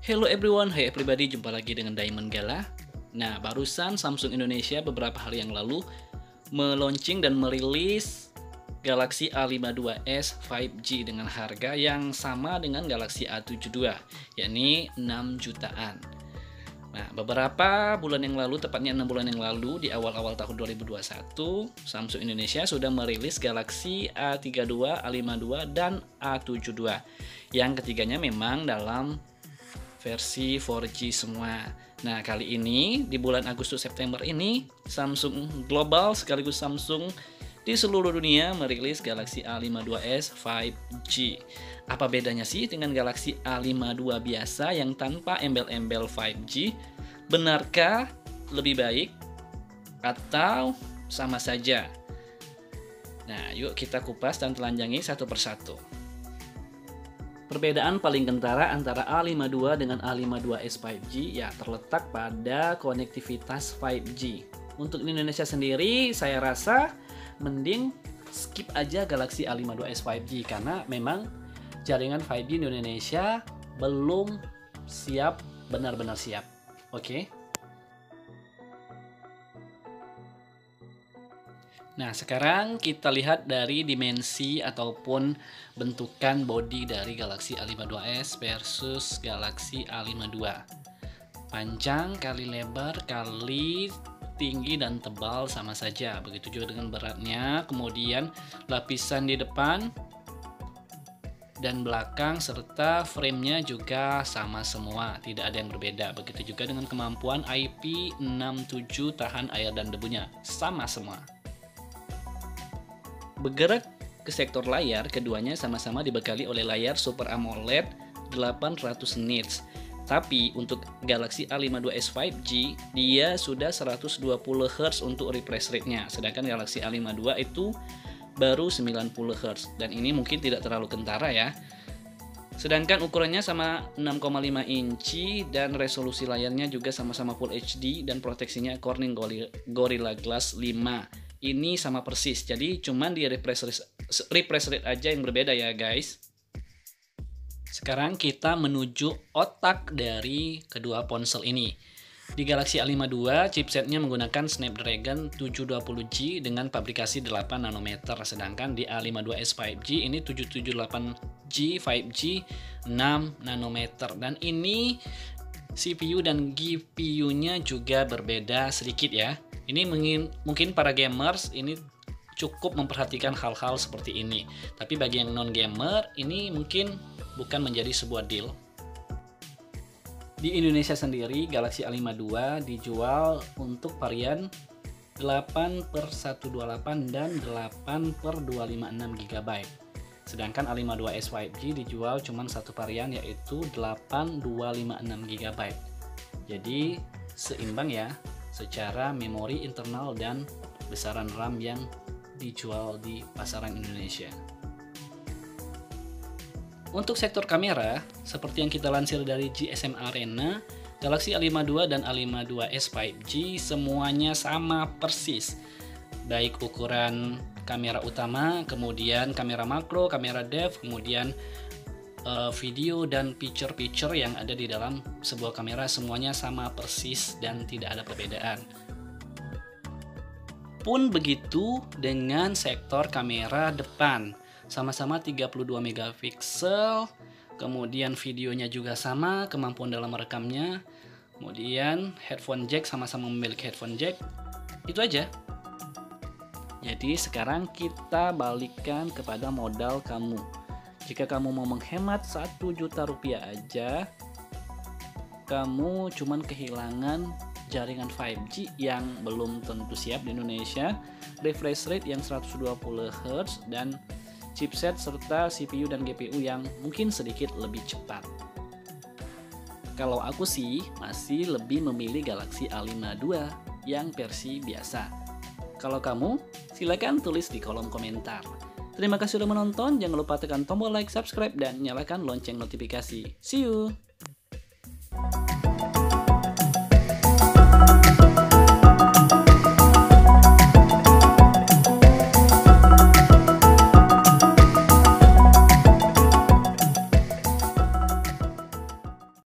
Hello everyone, hi everybody, jumpa lagi dengan Diamond Gala. Nah, barusan Samsung Indonesia beberapa hari yang lalu meluncing dan merilis Galaxy A52s 5G dengan harga yang sama dengan Galaxy A72, yakni 6 jutaan. Nah, beberapa bulan yang lalu, tepatnya 6 bulan yang lalu, di awal-awal tahun 2021, Samsung Indonesia sudah merilis Galaxy A32, A52, dan A72. Yang ketiganya memang dalam versi 4G semua. Nah, kali ini di bulan Agustus September ini Samsung global sekaligus Samsung di seluruh dunia merilis Galaxy A52s 5G. Apa bedanya sih dengan Galaxy A52 biasa yang tanpa embel-embel 5G? Benarkah lebih baik atau sama saja? Nah, yuk kita kupas dan telanjangi satu persatu. Perbedaan paling kentara antara A52 dengan A52s 5G ya terletak pada konektivitas 5G. Untuk di Indonesia sendiri, saya rasa mending skip aja Galaxy A52s 5G karena memang jaringan 5G di Indonesia belum siap, benar-benar siap. Oke. Nah, sekarang kita lihat dari dimensi ataupun bentukan bodi dari Galaxy A52s versus Galaxy A52. Panjang kali lebar kali tinggi dan tebal sama saja. Begitu juga dengan beratnya. Kemudian lapisan di depan dan belakang serta framenya juga sama semua, tidak ada yang berbeda. Begitu juga dengan kemampuan IP67 tahan air dan debunya, sama semua. Bergerak ke sektor layar, keduanya sama-sama dibekali oleh layar Super AMOLED 800 nits. Tapi untuk Galaxy A52s 5G, dia sudah 120 Hz untuk refresh rate-nya. Sedangkan Galaxy A52 itu baru 90 Hz. Dan ini mungkin tidak terlalu kentara ya. Sedangkan ukurannya sama 6,5 inci dan resolusi layarnya juga sama-sama Full HD dan proteksinya Corning Gorilla Glass 5. Ini sama persis, jadi cuman di refresh rate aja yang berbeda ya guys. Sekarang kita menuju otak dari kedua ponsel ini. Di Galaxy A52 chipsetnya menggunakan Snapdragon 720G dengan pabrikasi 8 nanometer, sedangkan di A52s 5G ini 778G 5G 6 nanometer, dan ini CPU dan GPU-nya juga berbeda sedikit ya. Ini mungkin para gamers ini cukup memperhatikan hal-hal seperti ini. Tapi bagi yang non-gamer, ini mungkin bukan menjadi sebuah deal. Di Indonesia sendiri, Galaxy A52 dijual untuk varian 8/128 dan 8/256 GB. Sedangkan A52s 5G dijual cuma satu varian, yaitu 8256 GB. Jadi seimbang ya secara memori internal dan besaran RAM yang dijual di pasaran Indonesia. Untuk sektor kamera, seperti yang kita lansir dari GSM Arena, Galaxy A52 dan A52s 5G semuanya sama persis. Baik ukuran kamera utama, kemudian kamera makro, kamera depth, kemudian video dan feature-feature yang ada di dalam sebuah kamera semuanya sama persis dan tidak ada perbedaan. Pun begitu dengan sektor kamera depan, sama-sama 32 megapiksel, kemudian videonya juga sama, kemampuan dalam merekamnya, kemudian headphone jack sama-sama memiliki headphone jack. Itu aja. Jadi sekarang kita balikkan kepada modal kamu. Jika kamu mau menghemat 1 juta rupiah aja, kamu cuman kehilangan jaringan 5G yang belum tentu siap di Indonesia, refresh rate yang 120 Hz, dan chipset serta CPU dan GPU yang mungkin sedikit lebih cepat. Kalau aku sih masih lebih memilih Galaxy A52 yang versi biasa. Kalau kamu, silakan tulis di kolom komentar. Terima kasih sudah menonton, jangan lupa tekan tombol like, subscribe, dan nyalakan lonceng notifikasi. See you!